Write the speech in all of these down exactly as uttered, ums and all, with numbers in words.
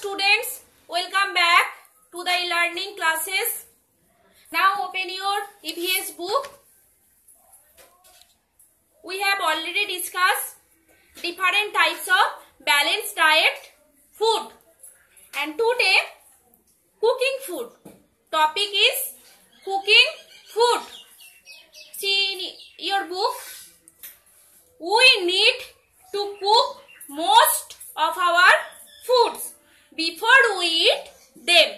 students, welcome back to the e-learning classes. Now open your E V S book. We have already discussed different types of balanced diet food, and today cooking food. Topic is cooking food. See in your book, we need to cook most of our foods before we eat them,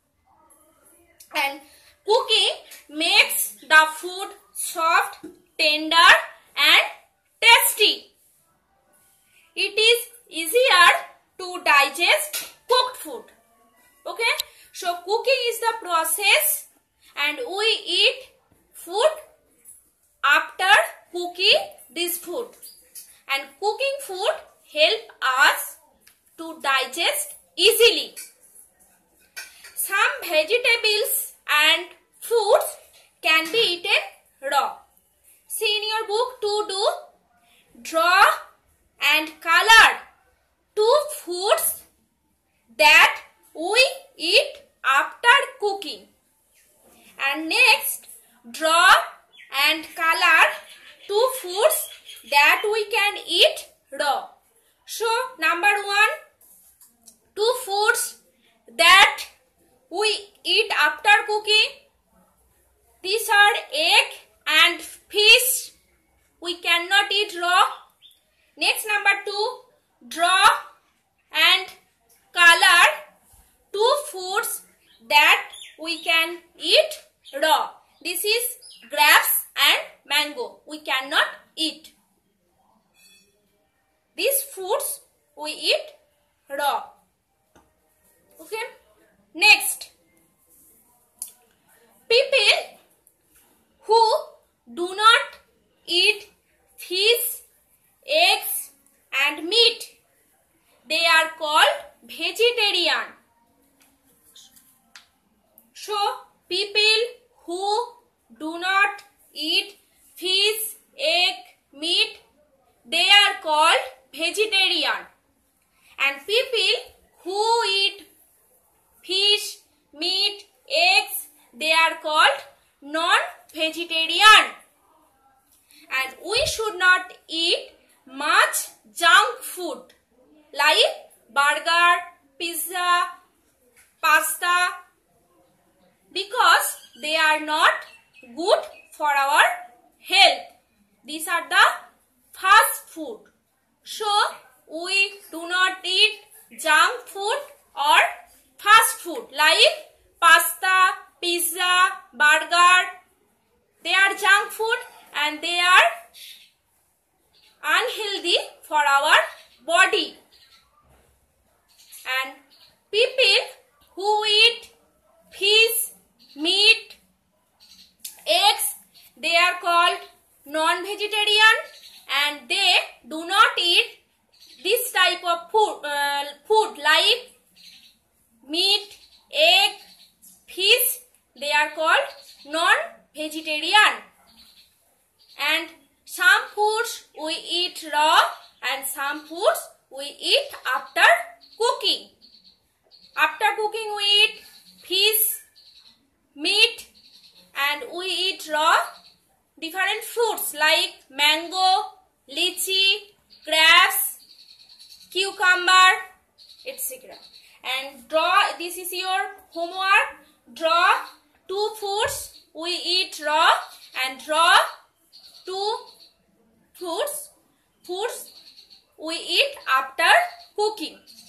and cooking makes the food soft, tender and tasty. It is easier to digest cooked food. Okay, so cooking is the process and we eat food after cooking this food, and cooking food help us to digest easily. Some vegetables and fruits can be eaten raw. See in your book to do, draw and color two foods that we eat after cooking, and next draw and color two foods that we can eat raw. So number one, two foods that we eat after cooking. These are egg and fish. We cannot eat raw. Next, number two, draw and color two foods that we can eat raw. This is grapes and mango. We cannot eat. These foods we eat raw. Okay. Next, people who do not eat fish, eggs and meat, they are called vegetarian. So people who do not eat fish, egg, meat, they are called vegetarian, and people who eat fish, meat, eggs, they are called non-vegetarian. And we should not eat much junk food like burger, pizza, pasta, because they are not good for our health. These are the fast food. So we do not eat junk food or fast food like pasta, pizza, burger. They are junk food and they are unhealthy for our body. And people who eat fish, meat, eggs, they are called non-vegetarian, and they do not eat this type of food, uh, food like meat, egg, fish. They are called non-vegetarian. And some foods we eat raw and some foods we eat after cooking. After cooking we eat fish, meat, and we eat raw different fruits like mango, lychee, grapes, cucumber, et cetera. And draw, this is your homework. Draw two foods we eat raw and draw two fruits foods we eat after cooking.